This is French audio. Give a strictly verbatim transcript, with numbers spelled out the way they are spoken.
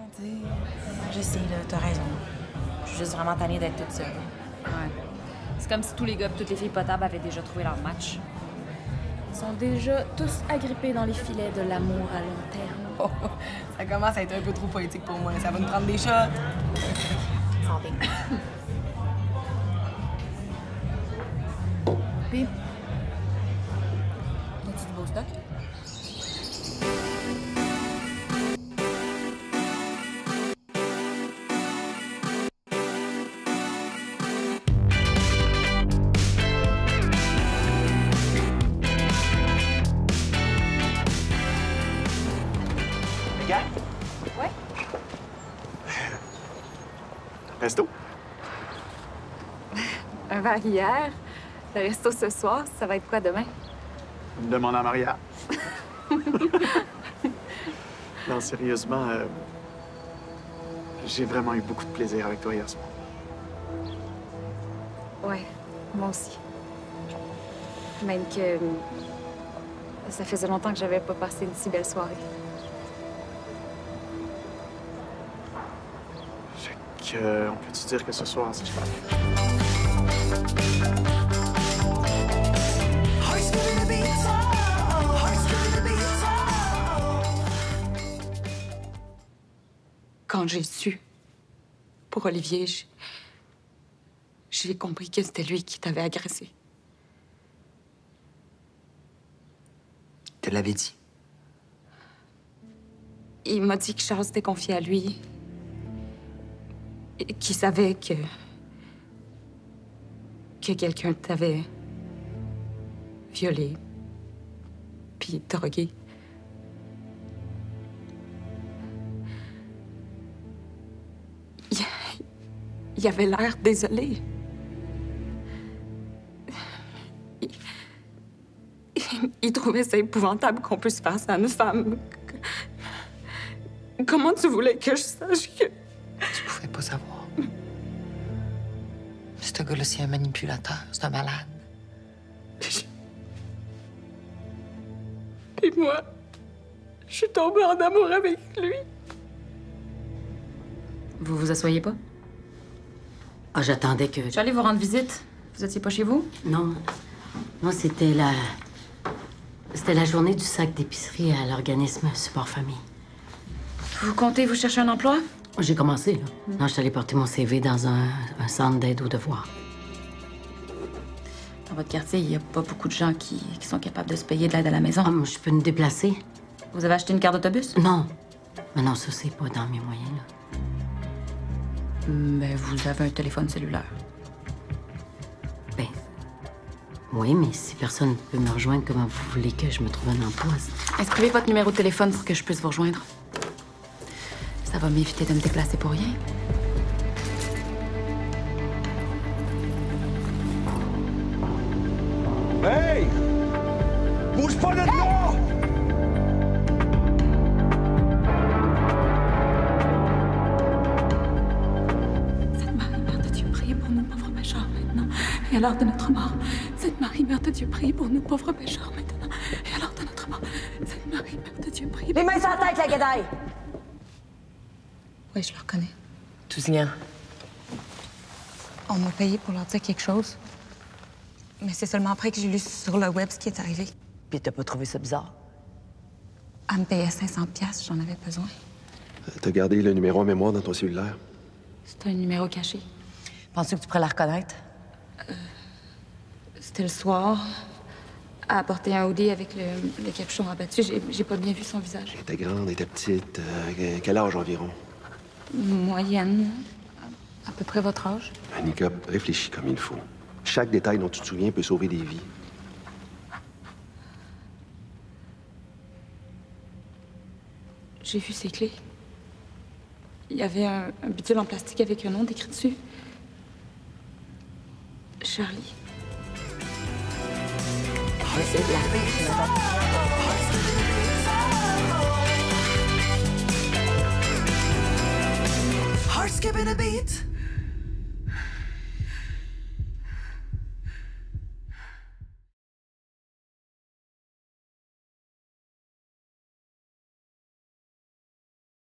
tu sais. Je sais, là, t'as raison. Je suis juste vraiment tannée d'être toute seule. Ouais. C'est comme si tous les gars et toutes les filles potables avaient déjà trouvé leur match. Ils sont déjà tous agrippés dans les filets de l'amour à long terme. Oh, ça commence à être un peu trop poétique pour moi. Ça va nous prendre des shots. Santé. Puis, as-tu du beau stock? Ouais? Resto? Un verre hier. Le resto ce soir, ça va être quoi demain? Demande à Maria. Non, sérieusement, euh, j'ai vraiment eu beaucoup de plaisir avec toi hier soir. Ouais, moi aussi. Même que euh, ça faisait longtemps que j'avais pas passé une si belle soirée. Fait que, euh, on peut-tu dire que ce soir, c'est super? Quand j'ai su pour Olivier, j'ai- j'ai compris que c'était lui qui t'avait agressé. Te l'avais dit. Il m'a dit que Charles s'était confié à lui. Et qu'il savait que... que quelqu'un t'avait violé, puis drogué. Il, il avait l'air désolé. Il, il- il trouvait ça épouvantable qu'on puisse faire ça à une femme. Comment tu voulais que je sache que... Tu pouvais pas savoir. Ce gars-là, c'est un manipulateur, c'est un malade. Et moi, je suis tombée en amour avec lui. Vous vous asseyez pas? Ah, j'attendais que... Je suis allée vous rendre visite. Vous étiez pas chez vous? Non. Non, c'était la... C'était la journée du sac d'épicerie à l'organisme Support Famille. Vous comptez vous chercher un emploi? J'ai commencé, là. Non, je suis allée porter mon C V dans un, un centre d'aide aux devoirs. Dans votre quartier, il n'y a pas beaucoup de gens qui, qui sont capables de se payer de l'aide à la maison. Ah, moi, je peux me déplacer? Vous avez acheté une carte d'autobus? Non. Mais non, ça, c'est pas dans mes moyens, là. Mais vous avez un téléphone cellulaire. Ben... Oui, mais si personne ne peut me rejoindre, comment vous voulez que je me trouve un emploi? Inscrivez votre numéro de téléphone pour que je puisse vous rejoindre. Ça va m'éviter de me déplacer pour rien. Hey! Bouge pas de là! Sainte Marie, Mère de Dieu, priez pour nous pauvres pécheurs maintenant et à l'heure de notre mort. Sainte Marie, Mère de Dieu, priez pour nous pauvres pécheurs maintenant et à l'heure de notre mort. Sainte Marie, Mère de Dieu, priez pour Les mains sur la tête, la guédaille! Oui, je le reconnais. Tousignan. On m'a payé pour leur dire quelque chose. Mais c'est seulement après que j'ai lu sur le web ce qui est arrivé. Puis t'as pas trouvé ça bizarre? Elle me payait cinq cents piastres, j'en avais besoin. T'as gardé le numéro en mémoire dans ton cellulaire? C'est un numéro caché. Penses-tu que tu pourrais la reconnaître? C'était le soir. Elle a porté un hoodie avec le, le capuchon rabattu. J'ai, j'ai pas bien vu son visage. Elle était grande, elle était petite. Euh, quel âge environ? Moyenne. À peu près votre âge. Annika, réfléchis comme il faut. Chaque détail dont tu te souviens peut sauver des vies. J'ai vu ses clés. Il y avait un, un bidule en plastique avec un nom décrit dessus. Charlie. C'est de la Heart skipping a beat.